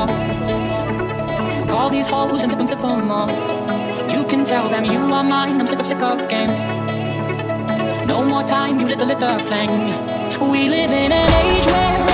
off. Call these hoes and tip them off. You can tell them you are mine, I'm sick of games. No more time, you lit the flame. We live in an age where